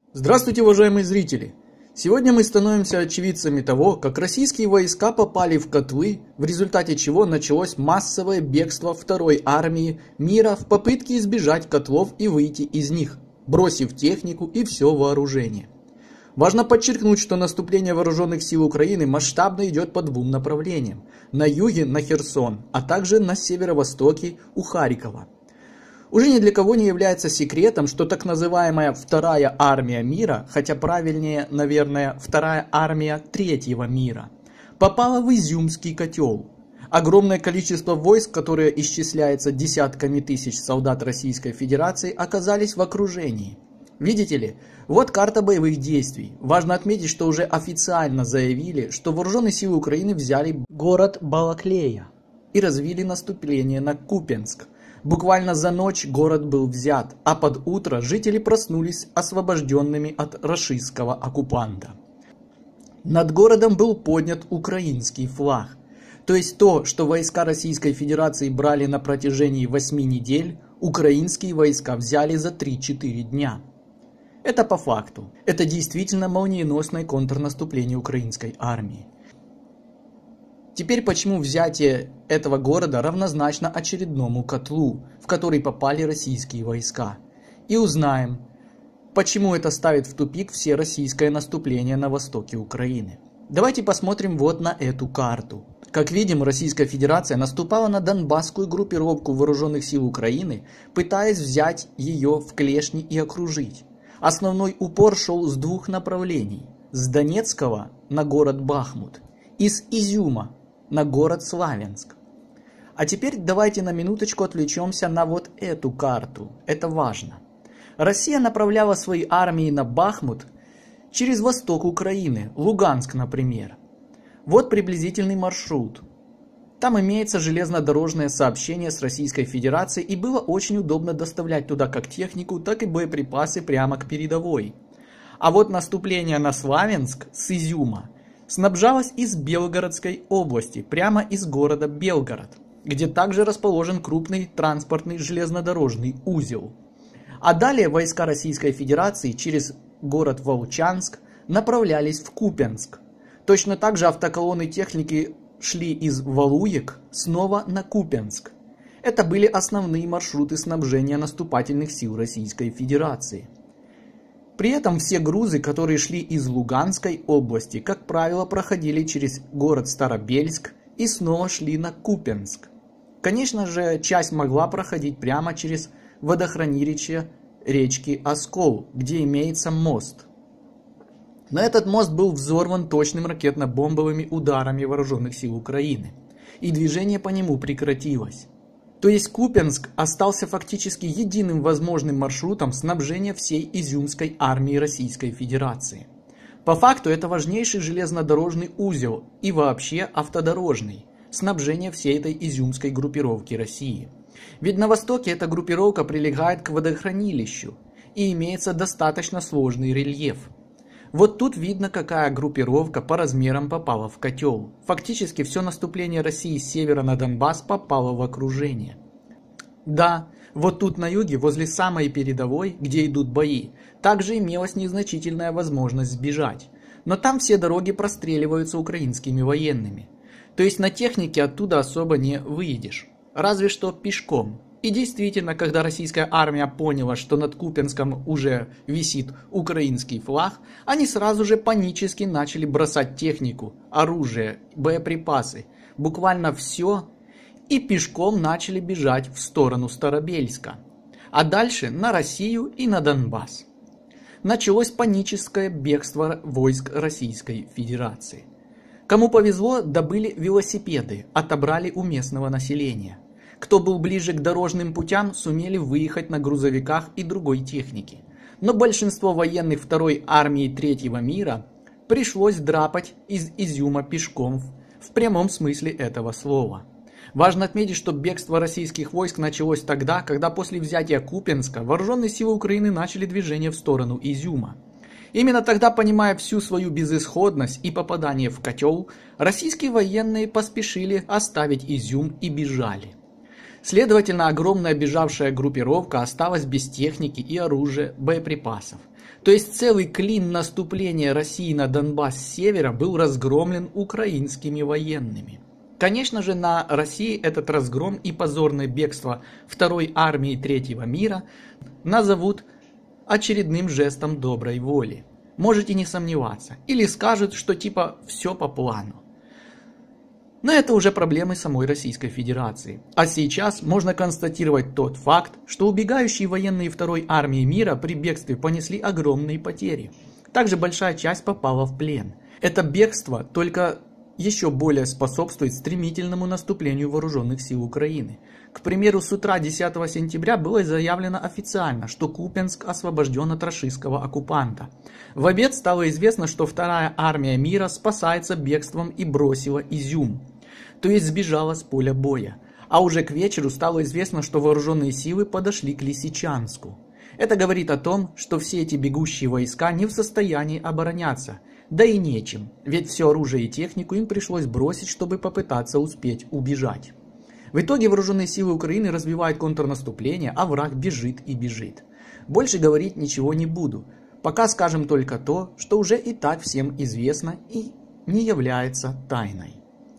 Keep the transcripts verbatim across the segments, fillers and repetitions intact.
Здравствуйте, уважаемые зрители! Сегодня мы становимся очевидцами того, как российские войска попали в котлы, в результате чего началось массовое бегство второй армии мира в попытке избежать котлов и выйти из них, бросив технику и все вооружение. Важно подчеркнуть, что наступление вооруженных сил Украины масштабно идет по двум направлениям: на юге на Херсон, а также на северо-востоке у Харькова. Уже ни для кого не является секретом, что так называемая Вторая армия мира, хотя правильнее, наверное, Вторая армия Третьего мира, попала в Изюмский котел. Огромное количество войск, которое исчисляется десятками тысяч солдат Российской Федерации, оказались в окружении. Видите ли, вот карта боевых действий. Важно отметить, что уже официально заявили, что вооруженные силы Украины взяли город Балаклея и развили наступление на Купенск. Буквально за ночь город был взят, а под утро жители проснулись освобожденными от рашистского оккупанта. Над городом был поднят украинский флаг. То есть то, что войска Российской Федерации брали на протяжении восьми недель, украинские войска взяли за три-четыре дня. Это по факту. Это действительно молниеносное контрнаступление украинской армии. Теперь почему взятие этого города равнозначно очередному котлу, в который попали российские войска. И узнаем, почему это ставит в тупик все российское наступление на востоке Украины. Давайте посмотрим вот на эту карту. Как видим, Российская Федерация наступала на донбасскую группировку вооруженных сил Украины, пытаясь взять ее в клешни и окружить. Основной упор шел с двух направлений: с Донецкого на город Бахмут и с Изюма на город Славянск. А теперь давайте на минуточку отвлечемся на вот эту карту. Это важно. Россия направляла свои армии на Бахмут через восток Украины, Луганск, например. Вот приблизительный маршрут. Там имеется железнодорожное сообщение с Российской Федерацией, и было очень удобно доставлять туда как технику, так и боеприпасы прямо к передовой. А вот наступление на Славянск с Изюма снабжалось из Белгородской области, прямо из города Белгород, где также расположен крупный транспортный железнодорожный узел. А далее войска Российской Федерации через город Волчанск направлялись в Купенск. Точно так же автоколонны техники шли из Валуек снова на Купенск. Это были основные маршруты снабжения наступательных сил Российской Федерации. При этом все грузы, которые шли из Луганской области, как правило, проходили через город Старобельск и снова шли на Купенск. Конечно же, часть могла проходить прямо через водохранилище речки Оскол, где имеется мост. Но этот мост был взорван точным ракетно-бомбовыми ударами вооруженных сил Украины, и движение по нему прекратилось. То есть Купенск остался фактически единым возможным маршрутом снабжения всей Изюмской армии Российской Федерации. По факту это важнейший железнодорожный узел и вообще автодорожный, снабжение всей этой изюмской группировки России. Ведь на востоке эта группировка прилегает к водохранилищу и имеется достаточно сложный рельеф. Вот тут видно, какая группировка по размерам попала в котел. Фактически все наступление России с севера на Донбасс попало в окружение. Да, вот тут на юге, возле самой передовой, где идут бои, также имелась незначительная возможность сбежать. Но там все дороги простреливаются украинскими военными. То есть на технике оттуда особо не выедешь. Разве что пешком. И действительно, когда российская армия поняла, что над Купенском уже висит украинский флаг, они сразу же панически начали бросать технику, оружие, боеприпасы, буквально все, и пешком начали бежать в сторону Старобельска, а дальше на Россию и на Донбасс. Началось паническое бегство войск Российской Федерации. Кому повезло, добыли велосипеды, отобрали у местного населения. Кто был ближе к дорожным путям, сумели выехать на грузовиках и другой технике. Но большинство военных Второй армии Третьего мира пришлось драпать из Изюма пешком в прямом смысле этого слова. Важно отметить, что бегство российских войск началось тогда, когда после взятия Купенска вооруженные силы Украины начали движение в сторону Изюма. Именно тогда, понимая всю свою безысходность и попадание в котел, российские военные поспешили оставить Изюм и бежали. Следовательно, огромная бежавшая группировка осталась без техники и оружия, боеприпасов. То есть целый клин наступления России на Донбасс с севера был разгромлен украинскими военными. Конечно же, на России этот разгром и позорное бегство второй армии Третьего мира назовут очередным жестом доброй воли. Можете не сомневаться. Или скажут, что типа все по плану. Но это уже проблемы самой Российской Федерации. А сейчас можно констатировать тот факт, что убегающие военные второй армии мира при бегстве понесли огромные потери. Также большая часть попала в плен. Это бегство только еще более способствует стремительному наступлению вооруженных сил Украины. К примеру, с утра десятого сентября было заявлено официально, что Купянск освобожден от рашистского оккупанта. В обед стало известно, что вторая армия мира спасается бегством и бросила Изюм, то есть сбежала с поля боя. А уже к вечеру стало известно, что вооруженные силы подошли к Лисичанску. Это говорит о том, что все эти бегущие войска не в состоянии обороняться. Да и нечем, ведь все оружие и технику им пришлось бросить, чтобы попытаться успеть убежать. В итоге вооруженные силы Украины развивают контрнаступление, а враг бежит и бежит. Больше говорить ничего не буду. Пока скажем только то, что уже и так всем известно и не является тайной.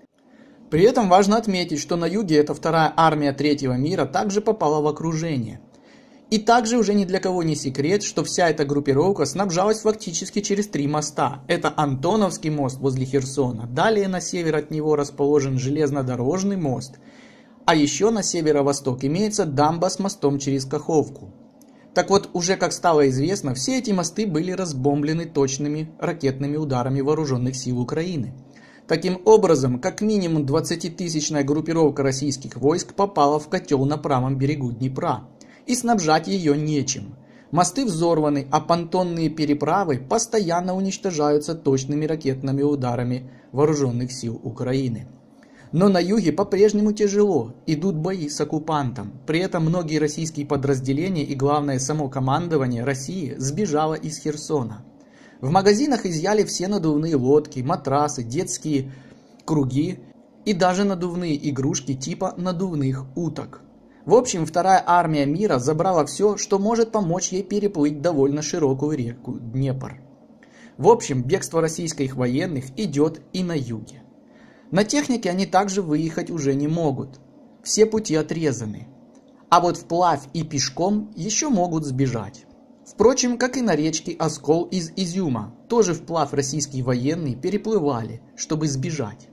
При этом важно отметить, что на юге эта вторая армия Третьего мира также попала в окружение. И также уже ни для кого не секрет, что вся эта группировка снабжалась фактически через три моста. Это Антоновский мост возле Херсона, далее на север от него расположен железнодорожный мост, а еще на северо-восток имеется дамба с мостом через Каховку. Так вот, уже как стало известно, все эти мосты были разбомблены точными ракетными ударами вооруженных сил Украины. Таким образом, как минимум двадцатитысячная группировка российских войск попала в котел на правом берегу Днепра. И снабжать ее нечем. Мосты взорваны, а понтонные переправы постоянно уничтожаются точными ракетными ударами вооруженных сил Украины. Но на юге по-прежнему тяжело, идут бои с оккупантом. При этом многие российские подразделения и главное само командование России сбежало из Херсона. В магазинах изъяли все надувные лодки, матрасы, детские круги и даже надувные игрушки типа надувных уток. В общем, вторая армия мира забрала все, что может помочь ей переплыть довольно широкую реку Днепр. В общем, бегство российских военных идет и на юге. На технике они также выехать уже не могут. Все пути отрезаны. А вот вплавь и пешком еще могут сбежать. Впрочем, как и на речке Оскол из Изюма, тоже вплавь российские военные переплывали, чтобы сбежать.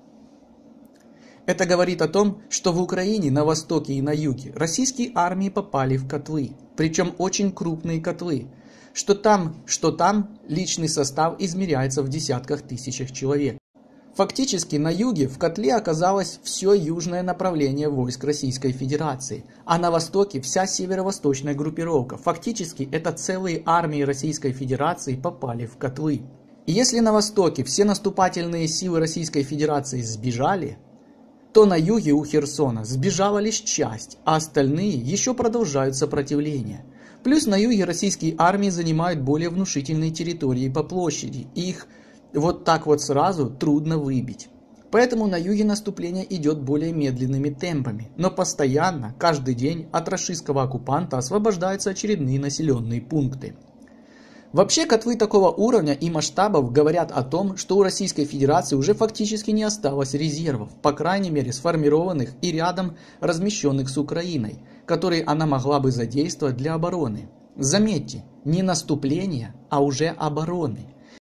Это говорит о том, что в Украине, на востоке и на юге российские армии попали в котлы, причем очень крупные котлы, что там, что там личный состав измеряется в десятках тысячах человек. Фактически на юге в котле оказалось все южное направление войск Российской Федерации, а на востоке вся северо-восточная группировка. Фактически это целые армии Российской Федерации попали в котлы. И если на востоке все наступательные силы Российской Федерации сбежали, то на юге у Херсона сбежала лишь часть, а остальные еще продолжают сопротивление. Плюс на юге российские армии занимают более внушительные территории по площади, и их вот так вот сразу трудно выбить. Поэтому на юге наступление идет более медленными темпами, но постоянно, каждый день от рашистского оккупанта освобождаются очередные населенные пункты. Вообще, котлы такого уровня и масштабов говорят о том, что у Российской Федерации уже фактически не осталось резервов, по крайней мере сформированных и рядом размещенных с Украиной, которые она могла бы задействовать для обороны. Заметьте, не наступления, а уже обороны.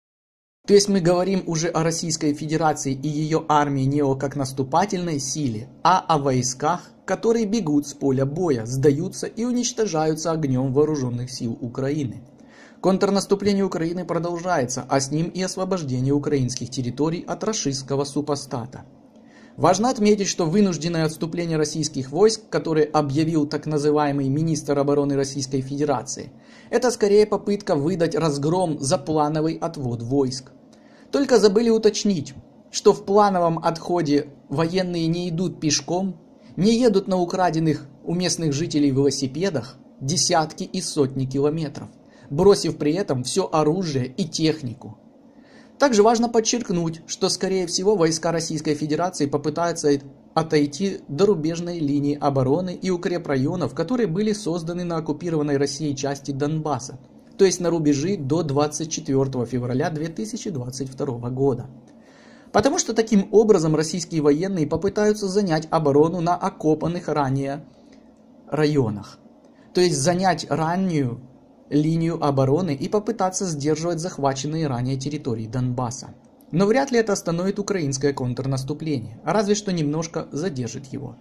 То есть мы говорим уже о Российской Федерации и ее армии не о как наступательной силе, а о войсках, которые бегут с поля боя, сдаются и уничтожаются огнем вооруженных сил Украины. Контрнаступление Украины продолжается, а с ним и освобождение украинских территорий от рашистского супостата. Важно отметить, что вынужденное отступление российских войск, которое объявил так называемый министр обороны Российской Федерации, это скорее попытка выдать разгром за плановый отвод войск. Только забыли уточнить, что в плановом отходе военные не идут пешком, не едут на украденных у местных жителей велосипедах десятки и сотни километров, бросив при этом все оружие и технику. Также важно подчеркнуть, что скорее всего войска Российской Федерации попытаются отойти до рубежной линии обороны и укрепрайонов, которые были созданы на оккупированной Россией части Донбасса. то есть на рубежи до двадцать четвёртого февраля две тысячи двадцать второго года. Потому что таким образом российские военные попытаются занять оборону на окопанных ранее районах. То есть занять раннюю линию обороны и попытаться сдерживать захваченные ранее территории Донбасса. Но вряд ли это остановит украинское контрнаступление, а разве что немножко задержит его.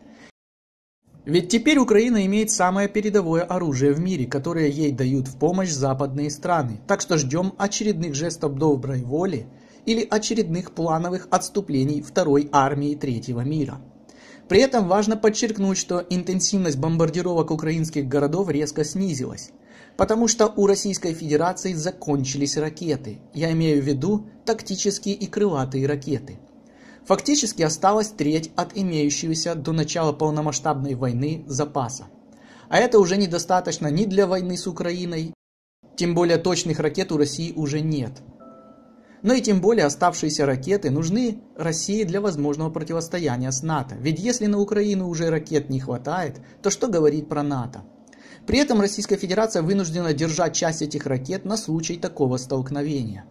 Ведь теперь Украина имеет самое передовое оружие в мире, которое ей дают в помощь западные страны. Так что ждем очередных жестов доброй воли или очередных плановых отступлений второй армии третьего мира. При этом важно подчеркнуть, что интенсивность бомбардировок украинских городов резко снизилась, потому что у Российской Федерации закончились ракеты. Я имею в виду тактические и крылатые ракеты. Фактически осталась треть от имеющегося до начала полномасштабной войны запаса. А это уже недостаточно ни для войны с Украиной, тем более точных ракет у России уже нет. Но и тем более оставшиеся ракеты нужны России для возможного противостояния с НАТО. Ведь если на Украину уже ракет не хватает, то что говорить про НАТО? При этом Российская Федерация вынуждена держать часть этих ракет на случай такого столкновения.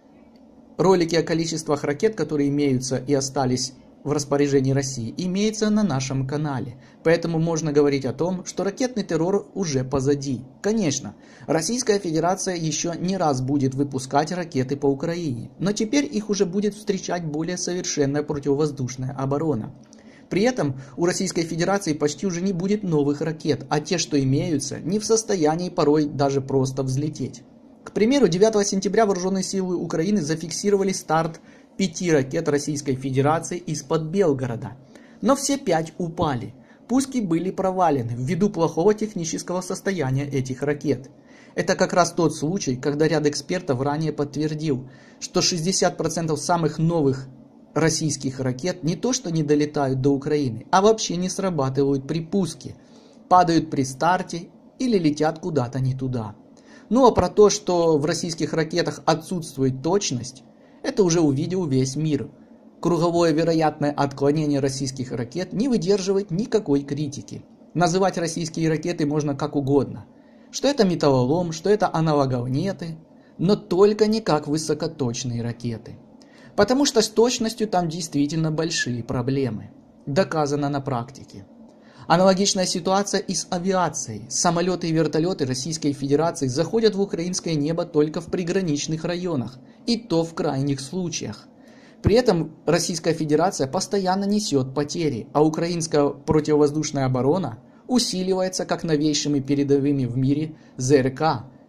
Ролики о количествах ракет, которые имеются и остались в распоряжении России, имеются на нашем канале. Поэтому можно говорить о том, что ракетный террор уже позади. Конечно, Российская Федерация еще не раз будет выпускать ракеты по Украине, но теперь их уже будет встречать более совершенная противовоздушная оборона. При этом у Российской Федерации почти уже не будет новых ракет, а те, что имеются, не в состоянии порой даже просто взлететь. К примеру, девятого сентября вооруженные силы Украины зафиксировали старт пяти ракет Российской Федерации из-под Белгорода. Но все пять упали. Пуски были провалены ввиду плохого технического состояния этих ракет. Это как раз тот случай, когда ряд экспертов ранее подтвердил, что шестьдесят процентов самых новых российских ракет не то что не долетают до Украины, а вообще не срабатывают при пуске, падают при старте или летят куда-то не туда. Ну а про то, что в российских ракетах отсутствует точность, это уже увидел весь мир. Круговое вероятное отклонение российских ракет не выдерживает никакой критики. Называть российские ракеты можно как угодно. Что это металлолом, что это аналоговнеты, но только не как высокоточные ракеты. Потому что с точностью там действительно большие проблемы. Доказано на практике. Аналогичная ситуация и с авиацией. Самолеты и вертолеты Российской Федерации заходят в украинское небо только в приграничных районах, и то в крайних случаях. При этом Российская Федерация постоянно несет потери, а украинская противовоздушная оборона усиливается как новейшими передовыми в мире ЗРК,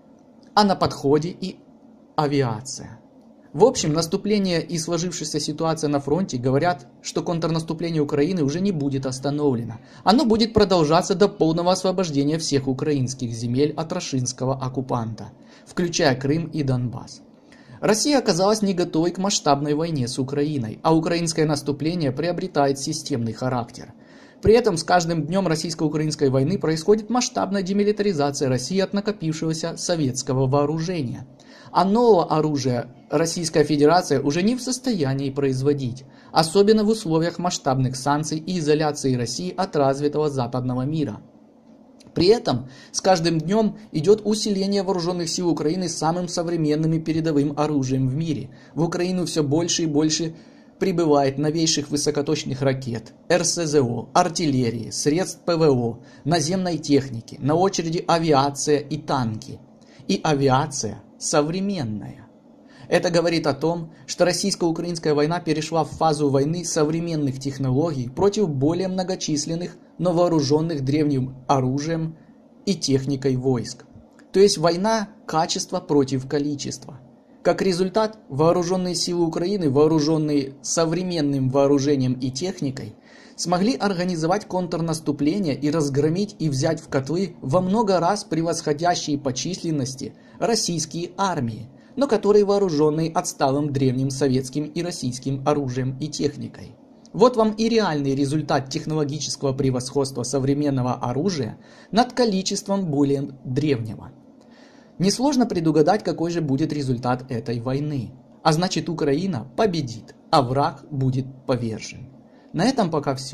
а на подходе и авиация. В общем, наступление и сложившаяся ситуация на фронте говорят, что контрнаступление Украины уже не будет остановлено. Оно будет продолжаться до полного освобождения всех украинских земель от рашистского оккупанта, включая Крым и Донбасс. Россия оказалась не готовой к масштабной войне с Украиной, а украинское наступление приобретает системный характер. При этом с каждым днем российско-украинской войны происходит масштабная демилитаризация России от накопившегося советского вооружения. А нового оружия Российская Федерация уже не в состоянии производить, особенно в условиях масштабных санкций и изоляции России от развитого западного мира. При этом с каждым днем идет усиление вооруженных сил Украины самым современным и передовым оружием в мире. В Украину все больше и больше прибывает новейших высокоточных ракет, эр эс зэ о, артиллерии, средств пэ вэ о, наземной техники, на очереди авиация и танки. И авиация современная. Это говорит о том, что российско-украинская война перешла в фазу войны современных технологий против более многочисленных, но вооруженных древним оружием и техникой войск. То есть война качества против количества. Как результат, вооруженные силы Украины, вооруженные современным вооружением и техникой, смогли организовать контрнаступление и разгромить и взять в котлы во много раз превосходящие по численности российские армии, но которые вооружены отсталым древним советским и российским оружием и техникой. Вот вам и реальный результат технологического превосходства современного оружия над количеством более древнего. Несложно предугадать, какой же будет результат этой войны. А значит, Украина победит, а враг будет повержен. На этом пока все.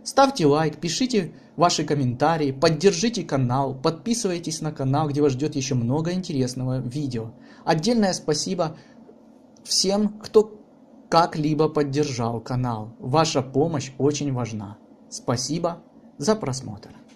Ставьте лайк, пишите ваши комментарии, поддержите канал, подписывайтесь на канал, где вас ждет еще много интересного видео. Отдельное спасибо всем, кто как-либо поддержал канал. Ваша помощь очень важна. Спасибо за просмотр.